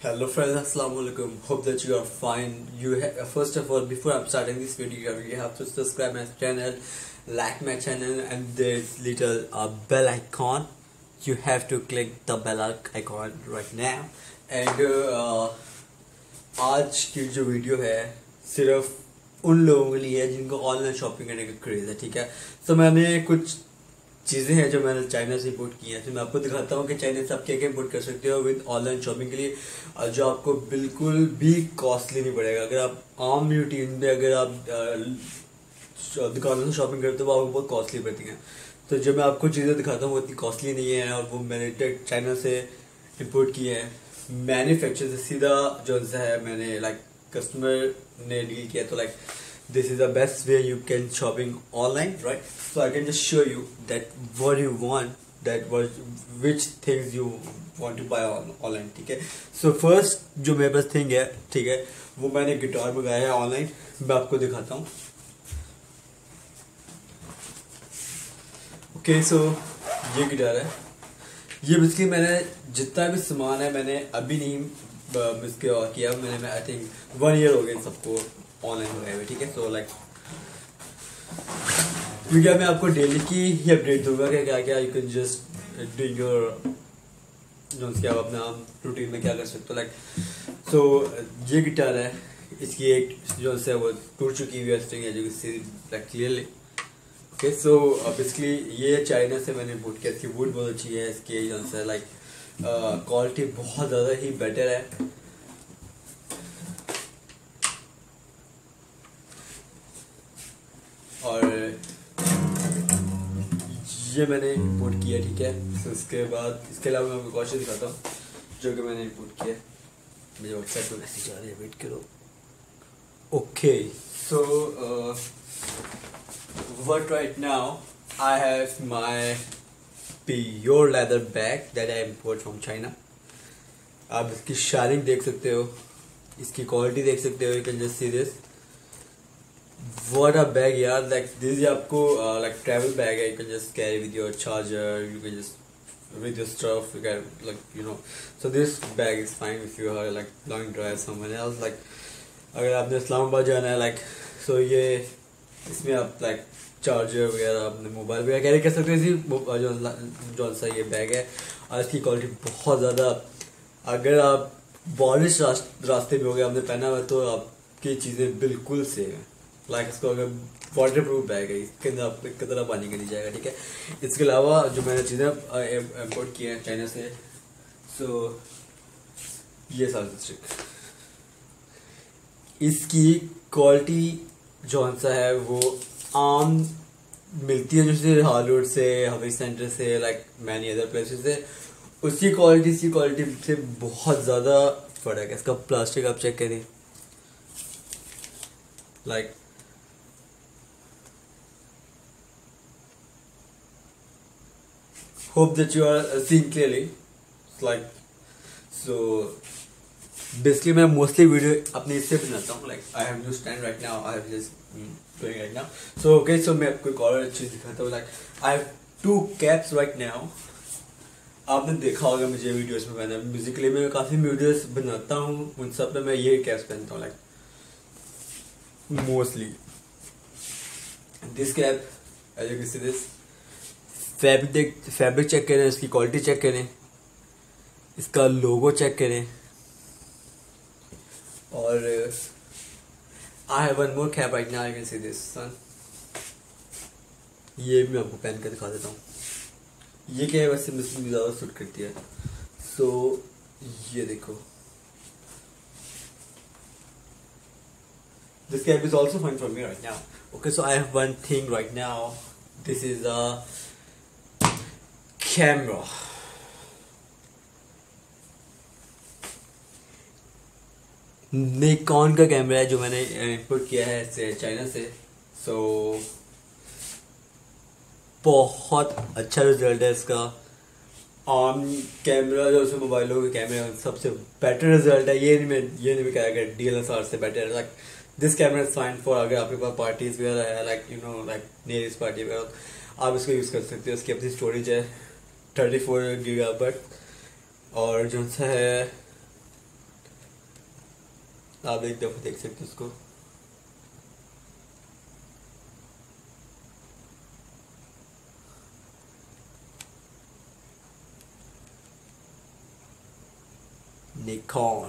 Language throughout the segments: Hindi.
Hello friends, assalamu alaikum. Hope that you are fine. First of all, before I'm starting this video, you have to subscribe my channel, like my channel, and there's little bell icon. You have to click the bell icon right now. And आज की जो वीडियो है सिर्फ उन लोगों के लिए है जिनको ऑनलाइन शॉपिंग करने का क्रेज है, ठीक है। तो मैंने कुछ चीज़ें हैं जो मैंने चाइना से इंपोर्ट की हैं, तो मैं आपको दिखाता हूँ कि चाइना से आप क्या क्या इंपोर्ट कर सकते हो विद ऑनलाइन शॉपिंग के लिए, और जो आपको बिल्कुल भी कॉस्टली नहीं पड़ेगा। अगर आप आम रूटीन में अगर आप दुकानों से शॉपिंग करते हो वो आपको बहुत कॉस्टली पड़ती हैं। तो जो मैं आपको चीज़ें दिखाता हूँ वो इतनी कॉस्टली नहीं है, और वो मैंने चाइना से इंपोर्ट किए हैं, मैन्युफैक्चर से सीधा जो है मैंने कस्टमर ने डील किया। तो this is the best way you can shopping online, right? So I can just show you that what you want, which things you want to buy online, ठीक है। So first जो मेरे पास थिंग है, ठीक है, वो मैंने गिटार मंगाया है ऑनलाइन। मैं आपको दिखाता हूँ। ओके, सो ये गिटार है। ये बेसिकली मैंने जितना भी सामान है मैंने अभी नहीं इसके किया, मैंने आई थिंक 1 ईयर हो गया सबको ऑनलाइन हो गए हुए, ठीक है। सो क्योंकि मैं आपको डेली की ही अपडेट दूंगा कि क्या क्या you can just do your जो आप अपना रूटीन में क्या कर सकते हो। सो ये गिटार है, इसकी एक जो है वो टूट चुकी हुई स्ट्रिंग है जो क्लियरली। ओके, सो बेसिकली ये चाइना से मैंने इंपोर्ट किया। इसकी वुड बहुत अच्छी है, इसकी जो है क्वालिटी बहुत ज़्यादा ही बेटर है। और ये मैंने इंपोर्ट किया, ठीक है। तो इसके बाद इसके अलावा मैं आपको क्वेश्चन दिखाता हूँ जो कि मैंने इंपोर्ट किया। मुझे व्हाट्सएप पे मैसेज आ रही है, वेट करो। Okay, so what right now I have my pure leather bag that I import from China. आप इसकी शाइनिंग देख सकते हो, इसकी क्वालिटी देख सकते हो। You can just see this. What a bag यार, this is आपको travel bag है। You can just carry with your charger, you can just with your stuff, you can so this bag is fine if you are long drive somewhere else, अगर आपने इस्लामाबाद जाना है so ये इसमें आप चार्जर वगैरह अपने मोबाइल वगैरह कैरी कर सकते हैं। जो सा ये बैग है, और इसकी क्वालिटी बहुत ज़्यादा, अगर आप बारिश रास्ते में हो गए आपने पहना हुआ तो आपकी चीज़ें बिल्कुल सेफ हैं। इसको अगर वाटर प्रूफ बैग है, इसके अंदर आपको एक तरह पानी का नहीं जाएगा, ठीक है। इसके अलावा जो मैंने चीज़ें इम्पोर्ट की हैं चाइना से, सो ये साल स्टिक, इसकी क्वालिटी जो सा है वो आम मिलती है जैसे हॉलीवुड से, हवाई सेंटर से, मैनी अदर प्लेसेस से, उसकी क्वालिटी से बहुत ज़्यादा फर्क है। इसका प्लास्टिक आप चेक करें, hope that you are seeing clearly. So basically मैं मोस्टली वीडियो अपने इससे बनाता हूँ। I have new stand right now, I have just doing right now. So okay, so मैं आपको एक और चीज़ दिखाता हूँ। I have 2 caps right now. आपने देखा होगा मुझे वीडियोस में, मैंने म्यूजिकली में काफ़ी वीडियोस बनाता हूँ, उन सब पे मैं ये कैप्स पहनता हूँ mostly. This cap as you can see this, fabric check करें, इसकी क्वालिटी चेक करें, इसका लोगो चेक करें। और I have one more cap right now, you can see this son. ये भी मैं आपको पहन कर दिखा देता हूँ। ये क्या है, वैसे मुझे ज़्यादा सूट करती है। सो ये देखो, this cap is also fine for me right now. Okay, so I have one thing right now. This is a camera. Nikon का कैमरा है जो मैंने इंपोर्ट किया है चाइना से। सो बहुत अच्छा रिजल्ट है इसका। आम कैमरा जो उसमें मोबाइलों के कैमरे सबसे बेटर रिजल्ट है। ये नहीं मैं कहा DSLR से बेटर है। This camera is fine for अगर आपके पास पार्टीज वगैरह है, नियरेस्ट पार्टी वगैरह आप इसको यूज़ कर सकते हो। इसकी अपनी स्टोरेज है 34 GB, और जो सा है आप एक दफा देख सकते हो उसको। निकॉन।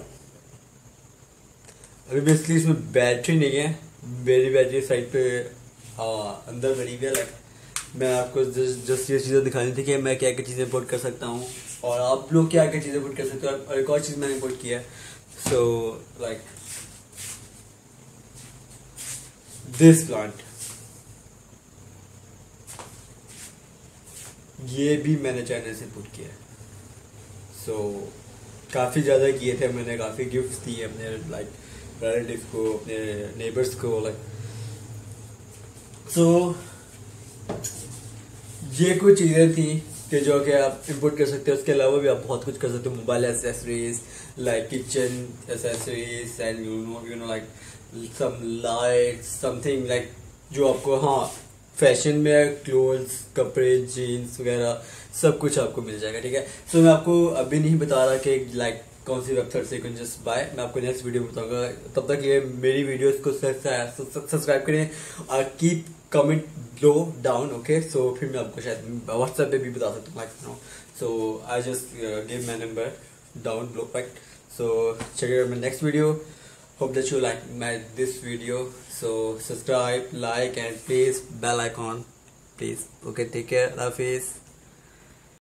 अभी बेसिकली इसमें बैटरी नहीं है, मेरी बैटरी साइड पे अंदर पड़ी हुई है। लाइक मैं आपको जस्ट ये चीज़ें दिखानी थी कि मैं क्या क्या चीज़ें इंपोर्ट कर सकता हूँ और आप लोग क्या क्या चीज़ें इंपोर्ट कर सकते हो। और एक और चीज़ मैंने इंपोर्ट किया है, सो लाइक दिस प्लांट, ये भी मैंने चाइना से इंपोर्ट किया है। सो काफ़ी ज़्यादा किए थे मैंने, काफ़ी गिफ्ट्स दिए अपने लाइक रिलेटिव को, अपने नेबर्स को। लाइक सो ये कुछ चीज़ें थी कि जो कि आप इंपोर्ट कर सकते हो। उसके अलावा भी आप बहुत कुछ कर सकते हो, mobile accessories, like kitchen accessories and you know like some light something like जो आपको, हाँ, फैशन में क्लोथ्स, कपड़े, जीन्स वगैरह सब कुछ आपको मिल जाएगा। ठीक है, सो मैं आपको अभी नहीं बता रहा कि लाइक कौन सी वेबसाइट से कैन जस्ट बाय, मैं आपको नेक्स्ट वीडियो में बताऊंगा। तब तक ये मेरी वीडियोस को सब्सक्राइब करें और keep comment low down. Okay, so फिर मैं आपको शायद व्हाट्सएप पे भी बता सकता हूँ, like no. So I just give my number down below, right? So check out my next video. Hope that you like this video. So subscribe, like, and please bell icon, please. Okay, take care. Love, peace.